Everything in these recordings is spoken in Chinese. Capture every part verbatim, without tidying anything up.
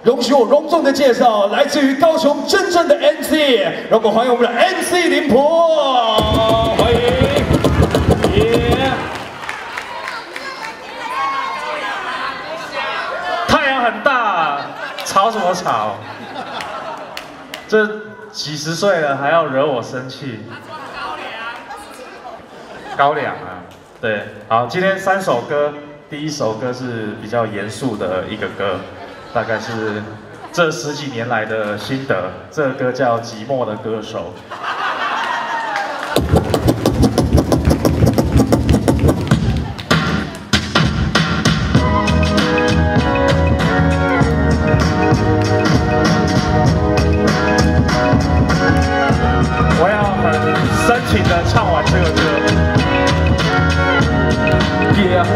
容许我隆重的介绍来自于高雄真正的 M C， 让我们欢迎我们的 M C 林婆，欢迎，耶！ 太阳很大，吵什么吵？这几十岁了还要惹我生气？高粱啊，对，好，今天三首歌，第一首歌是比较严肃的一个歌。 大概是这十几年来的心得。这个歌叫《寂寞的歌手》。我要很深情的唱完这个歌。Yeah。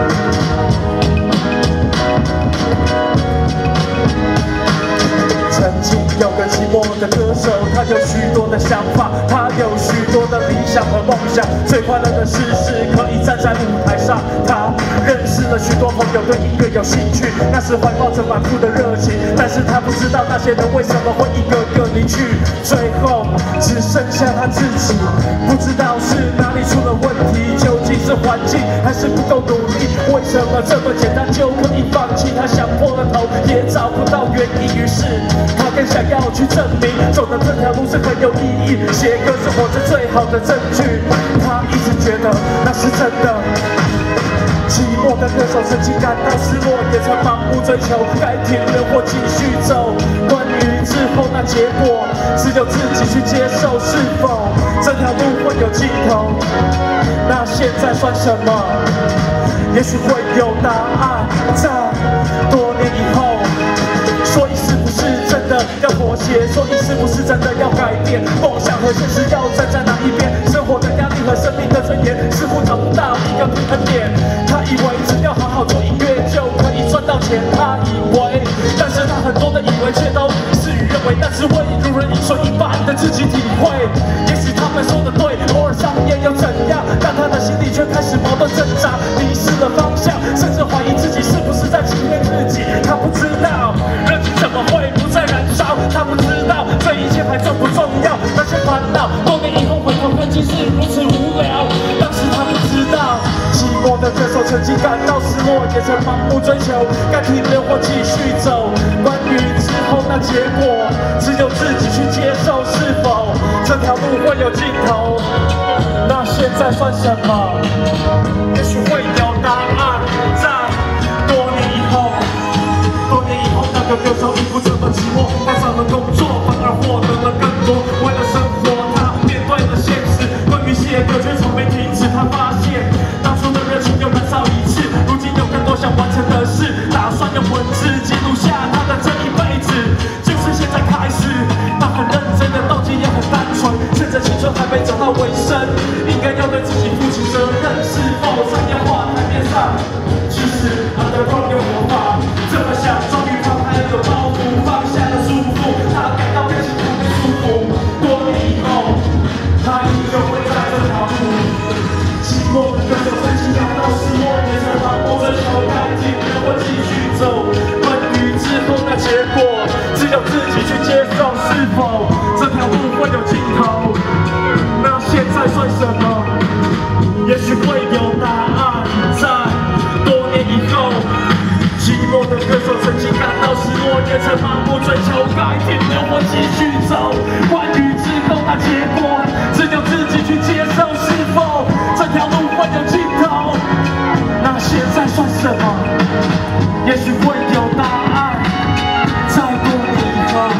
曾经有个寂寞的歌手，他有许多的想法，他有许多的理想和梦想。最快乐的事是可以站在舞台上，他认识了许多朋友，对音乐有兴趣。那时怀抱着满腹的热情，但是他不知道那些人为什么会一个个离去，最后只剩下他自己。不知道是哪里出了问题，究竟是环境还是不够努力？为什么这么简单就可以放弃？他想破了头也找不到原因，于是。 他更想要去证明，走的这条路是很有意义，写歌是活着最好的证据。他一直觉得那是真的。寂寞的歌手曾经感到失落，也曾盲目追求，该停留或继续走。关于之后那结果，只有自己去接受。是否这条路会有尽头？那现在算什么？也许会有答案，在多年以后。 所以是不是真的要妥协？所以是不是真的要改变？梦想和现实要站在哪一边？生活的压力和生命的尊严，似乎找不到一个平衡点。他以为只要好好做音乐就可以赚到钱，他以为，但是他很多的以为却都事与愿违，那是为路人饮水一般的自己体会。也许他们说的对，偶尔商业又怎样？但他的心里却开始矛盾挣扎，迷失了方向，甚至怀疑自己是不是在欺骗自己。他不知道。 怎么会不再燃烧？他不知道这一切还重不重要。那些烦恼，多年以后回头看，竟是如此无聊。当时他不知道，寂寞的歌手曾经感到失落，也曾盲目追求，该停留或继续走。关于之后那结果，只有自己去接受。是否这条路会有尽头？那现在算什么？也许会有答案，在多年以后。 多年以后，那个歌手已不怎么寂寞，他找了工作，反而获得了更多。为了生活，他面对了现实。关于写歌却从没停止，他发现当初的热情又燃烧一次。如今有更多想完成的事，打算用文字记录下他的这一辈子。就是现在开始，他很认真的动机也很单纯，趁着青春还没走到尾声，应该要对自己负起责任。是否在烟花台面上，其实他的光有魔法。 这么想，终于放开了包袱，放下了束缚，他感到更幸福更舒服。多年以后，他依旧会在这条路。寂寞的歌手曾经感到失落，也曾盲目追求，该停留或继续走。关于之后的结果，只有自己去接受。是否这条路会有尽头？那现在算什么？也许会有答案，在多年以后。 寂寞的歌手曾经感到失落，也曾盲目追求，该停留或继续走。关于之后那结果，只有自己去接受。是否这条路会有尽头？那现在算什么？也许会有答案，在多年以后。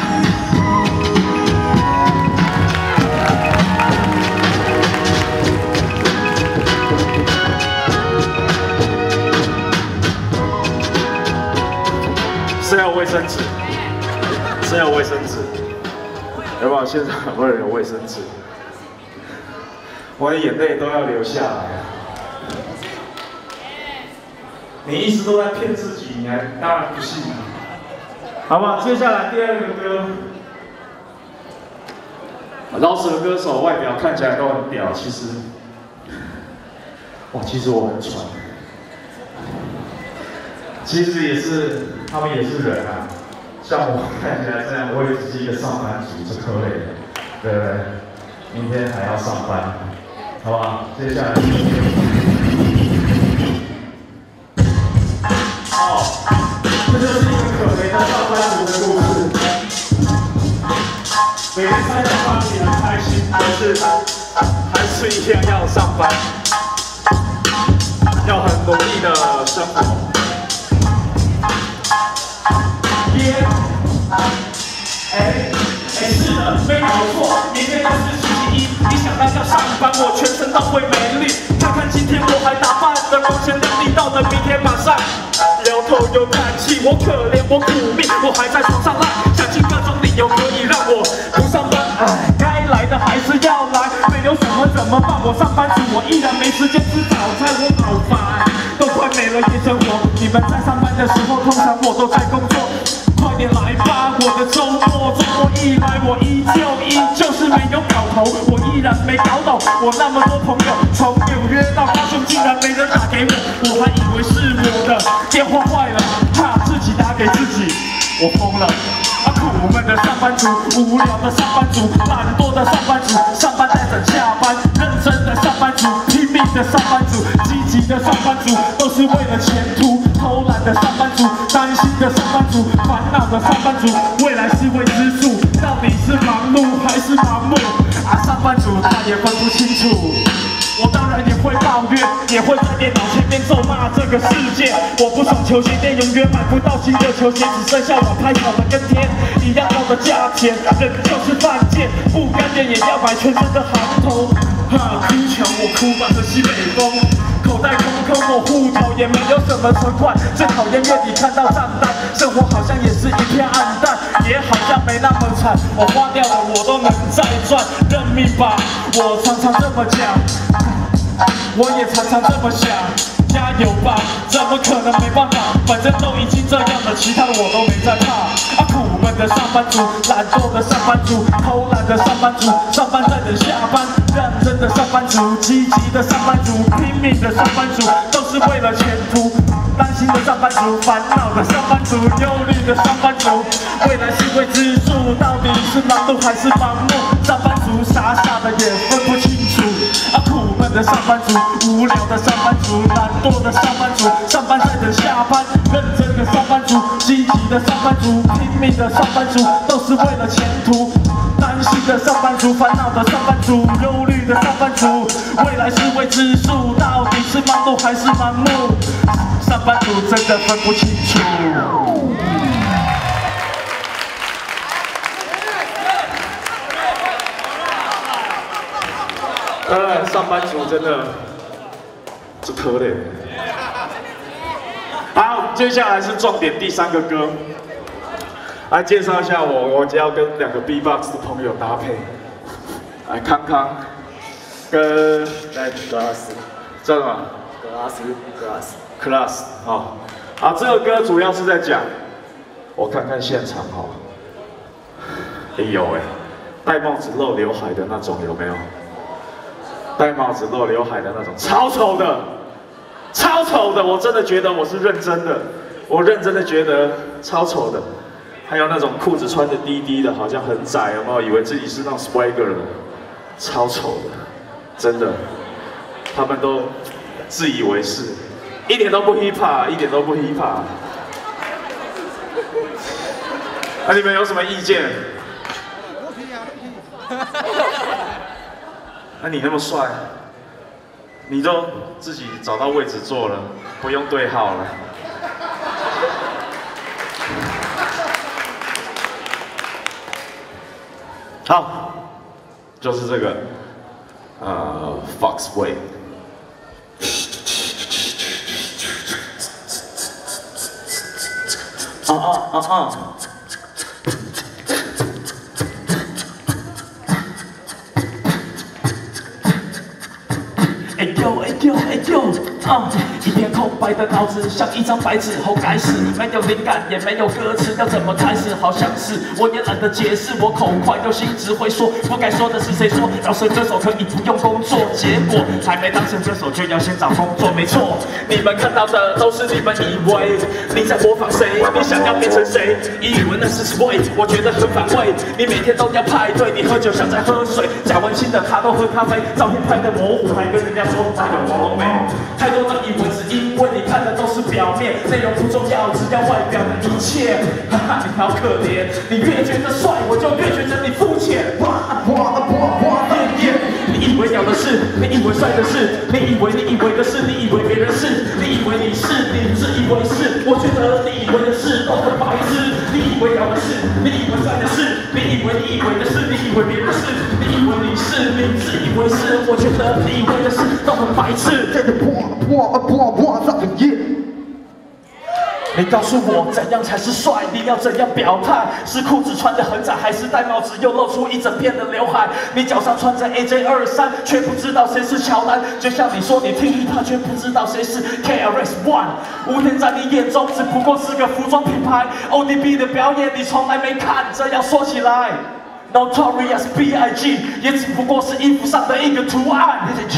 谁有卫生纸？谁有卫生纸？要不要现场有人有卫生纸？我的眼泪都要流下来。你一直都在骗自己，你还当然不信啊！好吧，接下来第二个歌，饶舌歌手外表看起来都很屌，其实，哇，其实我很蠢。其实也是，他们也是人啊。 像我看起来这样，我也只是一个上班族，是可累的，对不对？明天还要上班，好不好？接下来，哦，这就是一个可怜的上班族的故事。每天上班你很开心，但是还是一样要上班，要很努力的生活。耶！哎哎，是的，没有错，明天就是星期一，一想到要上班，我全身都会没力。看看今天我还打扮得光鲜亮丽，到了明天马上摇头又叹气。我可怜，我苦命，我还在床上赖，想尽各种理由可以让我不上班。哎，该来的还是要来，没有什么怎么办？我上班族，我依然没时间吃早餐，我好烦，都快没了夜生活。你们在上班的时候，通常我都在工作。快点来吧，我的周末，周末一来，我依旧依旧是没有搞头，我依然没搞懂，我那么多朋友，从纽约到高雄，竟然没人打给我，我还以为是我的电话坏了，怕自己打给自己，我疯了。啊，苦闷的上班族，无聊的上班族，懒惰的上班族，上班在等下班，认真的上班族，拼命的上班族，积极的上班族，都是为了前途。偷懒的上班族，担心的上班族，烦恼的上班族，未来是未知数，到底是忙碌还是盲目？啊，上班族他也分不清楚。我当然也会抱怨，也会在电脑前面咒骂这个世界。我不爽球鞋店永远买不到新的球鞋，只剩下我拍小的跟天一样高的价钱。人就是犯贱，不干练也要买全身的行头。哈，哭穷我哭吧着西北风。口袋空空，我户头也没有什么存款。最讨厌月底看到账单，生活好像也是一片暗淡，也好像没那么惨。我花掉了，我都能再赚，认命吧！我常常这么讲，我也常常这么想。加油吧，怎么可能没办法？反正都已经这样了，其他的我都没在怕。啊，苦闷的上班族，懒惰的上班族，偷懒的上班族，上班在等下班，认真的上班族，积极的上班族，拼命的上班族，都是为了前途。担心的上班族，烦恼的上班族，忧虑的上班族，未来是未知数，到底是忙碌还是盲目？上班族傻傻的也分不清楚。啊，苦闷的上班族，无聊的上班族，懒惰的上班族，上班在等下班，认真的上班族，积极的上班族，拼命的上班族，都是为了前途。担心的上班族，烦恼的上班族，忧虑的上班族，未来是未知数，到底是忙碌还是盲目？上班族真的分不清楚。当然，上班族真的是可怜。好，接下来是重点第三个歌，来介绍一下我，我要跟两个 B-box 的朋友搭配。来，康康跟来格拉斯，知道吗？格拉斯，格拉斯。Class 啊，啊，这个歌主要是在讲，我看看现场哈，哎有哎，戴帽子露刘海的那种有没有？戴帽子露刘海的那种，超丑的，超丑的，我真的觉得我是认真的，我认真的觉得超丑的。还有那种裤子穿的低低的，好像很窄，有没有？以为自己是那种 swagger 的，超丑的，真的，他们都自以为是。一点都不 hip hop， 一点都不 hip hop。那、啊、你们有什么意见？那、啊、你那么帅，你都自己找到位置坐了，不用对号了。好，就是这个，呃 ，Foxway。啊啊啊啊！哎呦哎呦哎呦！ 啊，一片空白的脑子像一张白纸，后开始没有灵感，也没有歌词，要怎么开始？好像是我也懒得解释，我口快又心直会说，不该说的是谁说？饶舌歌手可以不用工作，结果还没当成歌手就要先找工作，没错。你们看到的都是你们以为你在模仿谁，你想要变成谁？以为那是 sway， 我觉得很反胃。你每天都要派对，你喝酒像在喝水，假文青的他都喝咖啡，照片拍的模糊，还跟人家说他有毛美。太多的以为是因为你看的都是表面，内容不重要，只要外表的一切。哈哈，你好可怜，你越觉得帅，我就越觉得你肤浅。哇哇哇哇耶耶！你以为屌的是，你以为帅的是，你以为你以为的是，你以为别人是，你以为你是，你自以为是。我觉得你以为的是都很白痴，你以为屌的是，你以为帅的是，你以为你以为的是，你以为别人是，你以为你是，你自以为是。我觉得你以为的是都很白痴。你告诉我怎样才是帅？你要怎样表态？是裤子穿得很窄，还是戴帽子又露出一整片的刘海？你脚上穿着 A J 二三，却不知道谁是乔丹。就像你说你听 hiphop，却不知道谁是 K R S One。无天在你眼中只不过是个服装品牌 ，O D B 的表演你从来没看。这样说起来。Notorious B I G 也只不过是衣服上的一个图案。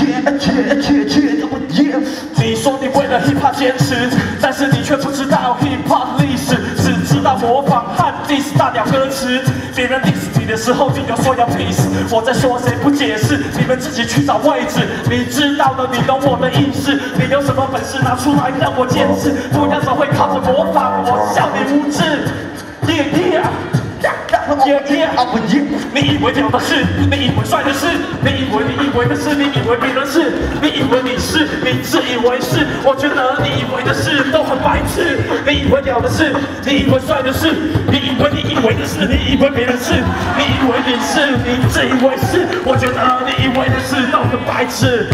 你说你为了 hiphop 坚持，但是你却不知道 hiphop 历史，只知道模仿和 diss 大屌歌词。别人 diss 你的时候，你就说要 peace。我在说谁不解释，你们自己去找位置。你知道的，你懂我的意思。你有什么本事拿出来让我见识？不要总会靠着模仿，我笑你无知。Yeah yeah。Yeah, yeah. 你以为屌的是，你以为帅的是，你以为你以为的是，你以为别人是，你以为你是，你自以为是。我觉得你以为的事都很白痴。你以为屌的是，你以为帅的是，你以为你以为的是，你以为别人是，你以为你是，你自以为是。我觉得你以为的事都很白痴。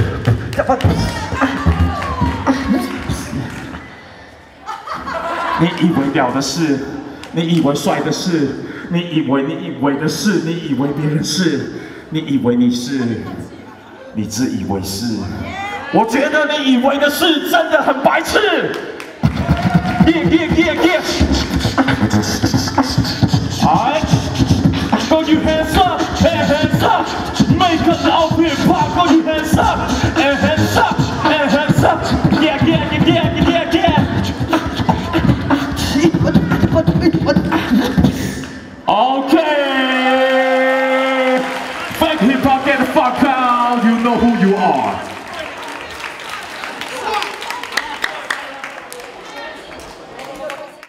你以为屌的是，你以为帅的是。你以为你以为的是，你以为别人是，你以为你是，你自以为是。我觉得你以为的是真的很白痴。Yeah yeah yeah yeah. Alright, go you hands up, hands up. Make us all hip hop, go you hands up.